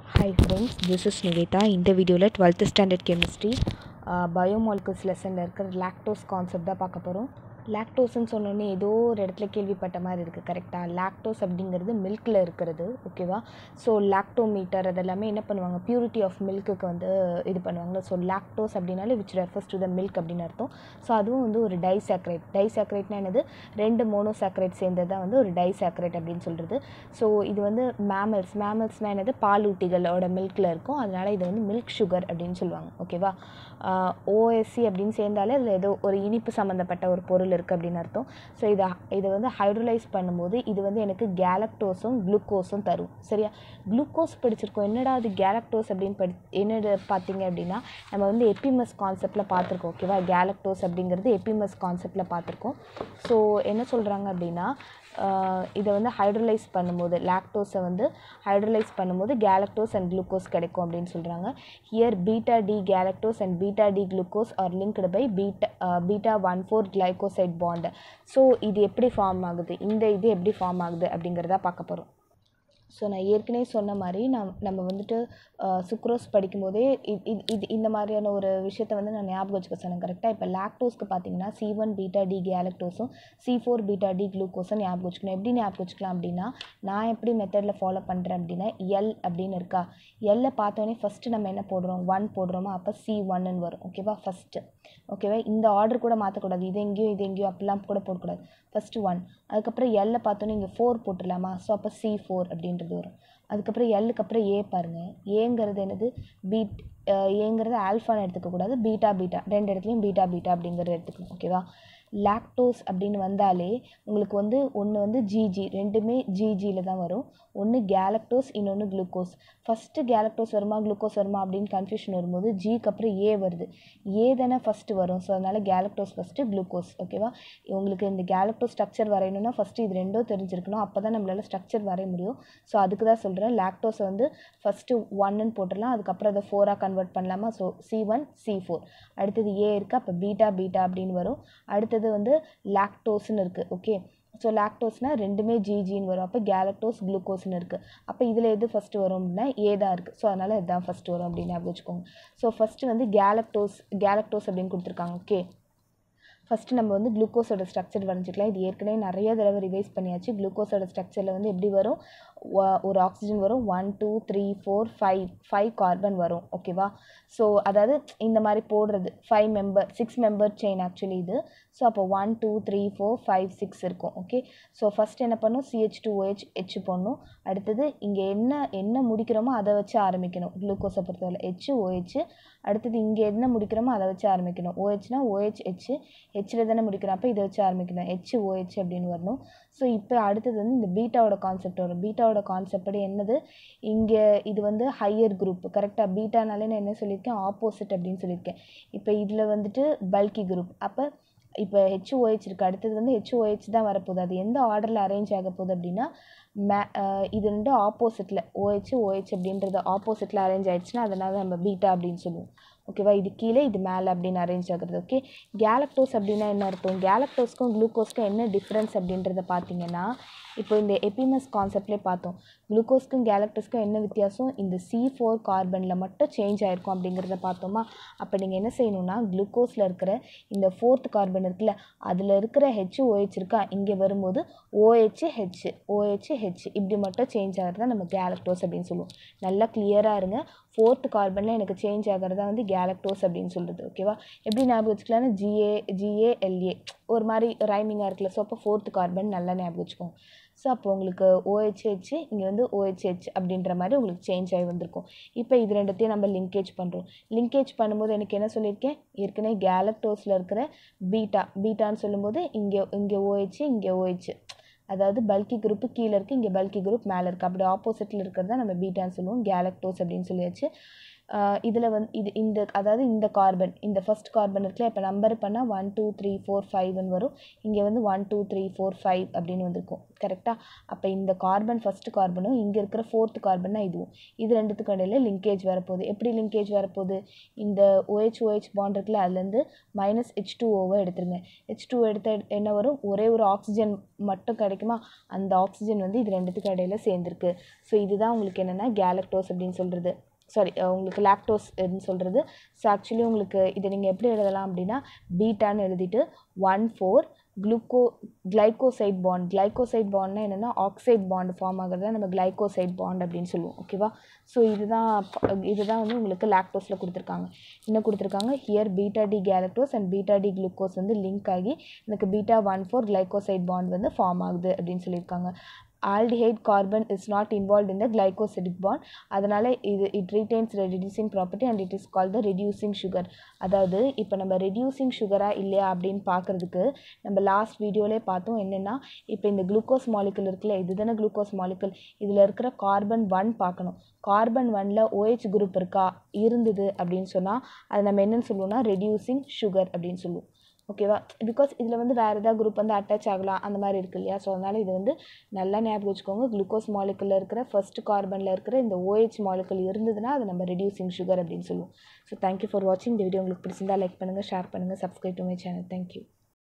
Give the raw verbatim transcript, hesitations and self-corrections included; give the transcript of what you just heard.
Hi friends, this is Niveta. இந்த வீடியோவில் twelfth standard chemistry biomolecules லெசனில் இருக்கிற லாக்டோஸ் கான்செப்ட் தான் பார்க்க போகிறோம். லாக்டோஸ்ன்னு சொன்னோன்னே ஏதோ ஒரு இடத்துல கேள்விப்பட்ட மாதிரி இருக்குது. கரெக்டாக லாக்டோஸ் அப்படிங்கிறது மில்கில் இருக்கிறது. ஓகேவா? ஸோ லாக்டோமீட்டர் அதெல்லாமே என்ன பண்ணுவாங்க, பியூரிட்டி ஆஃப் மில்க்குக்கு வந்து இது பண்ணுவாங்க. ஸோ லாக்டோஸ் அப்படின்னாலே which refers to the milk அப்படின்னு அர்த்தம். ஸோ அதுவும் வந்து ஒரு டைசாக்ரைட். டைசாக்ரைட்னா என்னது, ரெண்டு மோனோசாக்ரைட் சேர்ந்தது தான் வந்து ஒரு டைசாக்ரைட் அப்படின்னு சொல்கிறது. ஸோ இது வந்து மேமல்ஸ் மேமல்ஸ்னால் என்னது, பாலூட்டிகளோட மில்கில் இருக்கும். அதனால் இது வந்து மில்க் சுகர் அப்படின்னு சொல்லுவாங்க. ஓகேவா? ஓஎஸ்சி அப்படின்னு சேர்ந்தாலே அதில் ஏதோ ஒரு இனிப்பு சம்மந்தப்பட்ட ஒரு பொருள் இருக்குது அப்படின்னு அர்த்தம். ஸோ இதை இதை வந்து ஹைட்ரோலைஸ் பண்ணும்போது இது வந்து எனக்கு கேலக்டோஸும் குளுக்கோஸும் தரும். சரியா? குளுக்கோஸ் படிச்சிருக்கோம். என்னடா அது கேலக்டோஸ் அப்படின்னு படி என்னது பார்த்தீங்க அப்படின்னா, நம்ம வந்து எபிமஸ் கான்செப்டில் பார்த்துருக்கோம். ஓகேவா? கேலக்டோஸ் அப்படிங்கிறது எபிமஸ் கான்செப்டில் பார்த்துருக்கோம். ஸோ என்ன சொல்கிறாங்க அப்படின்னா, இதை வந்து ஹைட்ரோலைஸ் பண்ணும்போது லாக்டோஸை வந்து ஹைட்ரோலைஸ் பண்ணும்போது கேலக்டோஸ் அண்ட் குளுக்கோஸ் கிடைக்கும் அப்படின்னு சொல்கிறாங்க. Here beta D galactose and beta D glucose are linked by beta beta one four glycoside bond. So இது எப்படி ஃபார்ம் ஆகுது, இந்த இது எப்படி ஃபார்ம் ஆகுது அப்படிங்கிறத பார்க்க போகிறோம். ஸோ நான் ஏற்கனவே சொன்ன மாதிரி நம் நம்ம வந்துட்டு சுக்ரோஸ் படிக்கும்போதே இது இது இந்த மாதிரியான ஒரு விஷயத்தை வந்து நான் ஞாபகம் வச்சுக்க சொன்னேன். கரெக்டாக இப்போ லாக்டோஸ்க்கு பார்த்தீங்கன்னா சி ஒன் பீட்டா டி கேலக்டோஸும் சி ஃபோர் பீட்டா டி குளுக்கோஸும் ஞாபகம் வச்சுக்கணும். எப்படி ஞாபகம் வச்சுக்கலாம் அப்படின்னா, நான் எப்படி மெத்தடில் ஃபாலோ பண்ணுறேன் அப்படின்னா, எல் அப்படின்னு இருக்கா, எல்லை பார்த்தோன்னே ஃபஸ்ட்டு நம்ம என்ன போடுறோம், ஒன் போடுறோமா, அப்போ சி ஒன்னு வரும். ஓகேவா? ஃபஸ்ட்டு. ஓகேவா? இந்த ஆர்டர் கூட மாற்றக்கூடாது, இது எங்கேயும் இது எங்கேயும் அப்படிலாம் கூட போடக்கூடாது. ஃபஸ்ட்டு ஒன், அதுக்கப்புறம் எல்லை பார்த்தோன்னே இங்கே ஃபோர் போட்டுடலாமா, ஸோ அப்போ சி ஃபோர் அப்படின்றது வரும். அதுக்கப்புறம் எல்லுக்கு அப்புறம் ஏ பாருங்கள், ஏங்கிறது என்னது, பீட் ஏங்கிறது ஆல்ஃபான்னு எடுத்துக்கக்கூடாது, பீட்டா பீட்டா ரெண்டு இடத்துலையும் பீட்டா பீட்டா அப்படிங்கிறது எடுத்துக்கணும். ஓகேவா? லாக்டோஸ் அப்படின்னு வந்தாலே உங்களுக்கு வந்து ஒன்று வந்து ஜிஜி, ரெண்டுமே ஜிஜியில் தான் வரும். ஒன்று கேலக்டோஸ், இன்னொன்று குளுக்கோஸ். ஃபஸ்ட்டு கேலக்டோஸ் வருமா குளுக்கோஸ் வருமா அப்படின்னு கன்ஃபியூஷன் வரும்போது ஜிக்கு அப்புறம் ஏ வருது, ஏ தானே ஃபஸ்ட்டு வரும். ஸோ அதனால் கேலக்டோஸ் ஃபஸ்ட்டு, குளுக்கோஸ். ஓகேவா? உங்களுக்கு இந்த கேலக்டோஸ் ஸ்ட்ரக்சர் வரையணும்னா ஃபஸ்ட்டு இது ரெண்டும் தெரிஞ்சிருக்கணும். அப்போ தான் நம்மளால் ஸ்ட்ரக்சர் வரைய முடியும். ஸோ அதுக்கு தான் சொல்கிறேன், லாக்டோஸை வந்து ஃபஸ்ட்டு ஒன்னுன்னு போட்டுடலாம், அதுக்கப்புறம் அதை ஃபோராக கன்வெர்ட் பண்ணலாமா. So C one C four, அடுத்தது ஏ இருக்குது, அப்போ பீட்டா பீட்டா அப்படின்னு வரும். அடுத்தது வந்து லாக்டோஸ்ன்னு இருக்குது. ஓகே, ஸோ லாக்டோஸ்னால் ரெண்டுமே ஜிஜின்னு வரும். அப்போ கேலக்டோஸ் குளுக்கோஸ்ன்னு இருக்குது. அப்போ இதில் எது ஃபஸ்ட்டு வரும் அப்படின்னா ஏ தான் இருக்குது. ஸோ அதனால் இதுதான் ஃபஸ்ட்டு வரும் அப்படின்னு ஞாபகம் வச்சுக்கோங்க. ஸோ ஃபஸ்ட்டு வந்து கேலக்டோஸ் கேலக்டோஸ் அப்படின்னு கொடுத்துருக்காங்க. ஓகே, ஃபஸ்ட்டு நம்ம வந்து குளுக்கோஸோட ஸ்ட்ரக்சர் வரைஞ்சிக்கலாம். இது ஏற்கனவே நிறைய தடவை ரிவைஸ் பண்ணியாச்சு. குளுக்கோஸோட ஸ்ட்ரக்சரில் வந்து எப்படி வரும், ஒரு ஆக்சிஜன் வரும், one two three four five five carbon வரும். ஓகேவா? ஸோ அதாவது இந்த மாதிரி போடுறது five member six member chain actually இது. ஸோ அப்போ one two three four five six இருக்கும். ஓகே, ஸோ ஃபஸ்ட் என்ன பண்ணும், சிஹெச் டூ ஓஹெச் ஹெச் போடணும். அடுத்தது இங்கே என்ன என்ன முடிக்கிறோமோ அதை வச்சு ஆரம்பிக்கணும். குளுக்கோஸை பொறுத்தவரை ஹெச் ஓஹெச். அடுத்தது இங்கே என்ன முடிக்கிறோமோ அதை வச்சு ஆரம்பிக்கணும். ஓஹெச்னா ஓஹெச் ஹெச், ஹெச்சில் தானே முடிக்கிறோம், அப்போ இதை வச்சு ஆரம்பிக்கணும், ஹெச் ஓஹெச் அப்படின்னு வரணும். ஸோ இப்போ அடுத்தது வந்து இந்த பீட்டாவோட கான்செப்ட் வரும். பீட்டாவோட கான்செப்ட் படி என்னது, இங்கே இது வந்து ஹையர் குரூப். கரெக்டாக? பீட்டானாலே நான் என்ன சொல்லியிருக்கேன், ஆப்போசிட் அப்படின்னு சொல்லியிருக்கேன். இப்போ இதில் வந்துட்டு பல்கி குரூப். அப்போ இப்போ ஹெச் ஓஹெச் இருக்குது, அடுத்தது வந்து ஹெச் ஓஹெச் தான் வரப்போகுது. அது எந்த ஆர்டரில் அரேஞ்ச் ஆக போகுது அப்படின்னா, மே இது ரெண்டு ஆப்போசிட்டில் ஓஹெச் ஓஹெச் அப்படின்றது ஆப்போசிட்டில் அரேஞ்ச் ஆகிடுச்சுன்னா அதனால் நம்ம பீட்டா அப்படின்னு சொல்லுவோம். ஓகேவா? இது கீழே இது மேலே அப்படின்னு அரேஞ்ச் ஆகுறது. ஓகே, கேலக்டோஸ் அப்படின்னா என்ன அர்த்தம், கேலக்டோஸ்க்கும் குளுக்கோஸ்க்கும் என்ன டிஃப்ரென்ஸ் அப்படின்றத பார்த்தீங்கன்னா, இப்போ இந்த எபிமஸ் கான்செப்ட்லேயே பார்த்தோம். குளுக்கோஸ்க்கும் கேலக்டோஸ்க்கும் என்ன வித்தியாசம், இந்த சி ஃபோர் கார்பனில் மட்டும் சேஞ்ச் ஆகிருக்கும் அப்படிங்கிறத பார்த்தோமா. அப்போ நீங்கள் என்ன செய்யணும்னா, குளுக்கோஸில் இருக்கிற இந்த ஃபோர்த் கார்பன் இருக்குல்ல, அதில் இருக்கிற ஹெச் ஓஹெச் இருக்கா, இங்கே வரும்போது ஓஹெச் ஹெச் ஓஹெச் ஹெச் இப்படி மட்டும் சேஞ்ச் ஆகிறதா நம்ம கேலக்டோஸ் அப்படின்னு சொல்லுவோம். நல்லா கிளியராக இருங்க, ஃபோர்த் கார்பனில் எனக்கு சேஞ்ச் ஆகிறதா வந்து கேலக்டோஸ் அப்படின்னு சொல்கிறது. ஓகேவா? எப்படி ஞாபகம் வச்சுக்கலாம்னா, ஜிஏ ஜிஏஎல்ஏ ஒரு மாதிரி ரைமிங்காக இருக்குல்ல. ஸோ அப்போ ஃபோர்த் கார்பன் நல்லா ஞாபகம் வச்சுக்கோங்க. ஸோ அப்போ உங்களுக்கு ஓஹெச்ஹெச் இங்கே வந்து ஓஹெச்ஹெச் அப்படின்ற மாதிரி உங்களுக்கு சேஞ்ச் ஆகி வந்திருக்கும். இப்போ இது ரெண்டுத்தையும் நம்ம லிங்கேஜ் பண்ணுறோம். லிங்கேஜ் பண்ணும்போது எனக்கு என்ன சொல்லியிருக்கேன், ஏற்கனவே கேலக்டோஸில் இருக்கிற பீட்டா பீட்டான்னு சொல்லும்போது இங்கே இங்கே ஓஹெச் இங்கே ஓஹெச், அதாவது பல்கி குரூப்பு கீழே இருக்குது, இங்கே பல்கி குரூப் மேலே இருக்குது. அப்படி ஆப்போசிட்டில் இருக்கிறது தான் நம்ம பீட்டான்னு சொல்லுவோம், கேலக்டோஸ் அப்படின்னு சொல்லியாச்சு. இதில் வந்து இது இந்த அதாவது இந்த கார்பன் இந்த ஃபர்ஸ்ட் கார்பன் இருக்குல்ல, இப்போ நம்பர் பண்ணால் ஒன் டூ த்ரீ ஃபோர் ஃபைவ்னு வரும். இங்கே வந்து one two three four five அப்படின்னு வந்திருக்கும் கரெக்டாக. அப்போ இந்த கார்பன் ஃபஸ்ட்டு கார்பனும் இங்கே இருக்கிற ஃபோர்த்து கார்பன்னா இதுவும், இது ரெண்டுத்துக்கு இடையில லிங்கேஜ் வரப்போகுது. எப்படி லிங்கேஜ் வரப்போகுது, இந்த OH OH பாண்ட் இருக்குல்ல, அதுலேருந்து மைனஸ் ஹெச் டூ ஓவை எடுத்துருங்க. ஹெச் டூ எடுத்த என்ன வரும், ஒரே ஒரு ஆக்சிஜன் மட்டும் கிடைக்குமா, அந்த ஆக்சிஜன் வந்து இது ரெண்டுத்துக்கு இடையில சேர்ந்துருக்கு. ஸோ இதுதான் உங்களுக்கு என்னென்னா கேலக்டோஸ் அப்படின்னு சொல்கிறது, சாரி உங்களுக்கு லாக்டோஸ்ன்னு சொல்கிறது. ஸோ ஆக்சுவலி உங்களுக்கு இதை நீங்கள் எப்படி எழுதலாம் அப்படின்னா பீட்டான்னு எழுதிட்டு one four gluco glycoside bond. Glycoside பாண்ட்னா என்னென்னா ஆக்சைட் பாண்ட் ஃபார்ம் ஆகிறத நம்ம கிளைகோசைட் பாண்ட் அப்படின்னு சொல்லுவோம். ஓகேவா. ஸோ இதுதான் இதுதான் வந்து உங்களுக்கு லாக்டோஸில் கொடுத்துருக்காங்க. என்ன கொடுத்துருக்காங்க, here beta D galactose and beta D glucose வந்து லிங்க் ஆகி எனக்கு beta one four glycoside bond வந்து ஃபார்ம் ஆகுது அப்படின்னு சொல்லியிருக்காங்க. aldehyde carbon is not involved in the glycosidic bond. அதனால் இது it retains the reducing property and it is called the reducing sugar. அதாவது இப்போ நம்ம reducing sugar-ஆ இல்லையா அப்படின்னு பார்க்குறதுக்கு நம்ம லாஸ்ட் வீடியோவிலே பார்த்தோம். என்னென்னா இப்போ இந்த குளுக்கோஸ் மாலிகுல் இருக்குல்ல, இது தானே குளுக்கோஸ் மாலிகுல், இதில் இருக்கிற கார்பன் ஒன் பார்க்கணும். கார்பன் ஒன்னில் OH குரூப் இருக்கா, இருந்தது அப்படின்னு சொன்னால் அதை நம்ம என்னென்னு சொல்லுவோம்னா ரெடியூசிங் சுகர் அப்படின்னு சொல்லுவோம். ஓகேவா. பிகாஸ் இதில் வந்து வேறு ஏதாவது குரூப் வந்து அட்டாச் ஆகலாம் அந்த மாதிரி இருக்குது இல்லையா. ஸோ அதனால் இது வந்து நல்லா ஞாபகம் வச்சுக்கோங்க. குளுக்கோஸ் மாலிகுலில் இருக்கிற ஃபர்ஸ்ட் கார்பனில் இருக்கிற இந்த OH மாலிகுல் இருந்ததுன்னா அதை நம்ம ரெடியூசிங் சுகர் அப்படின்னு சொல்லுவோம். ஸோ தேங்க்யூ ஃபார் வாட்சிங். இந்த வீடியோ உங்களுக்கு பிடிச்சிருந்தா லைக் பண்ணுங்கள், ஷேர் பண்ணுங்கள், subscribe to my channel. Thank you.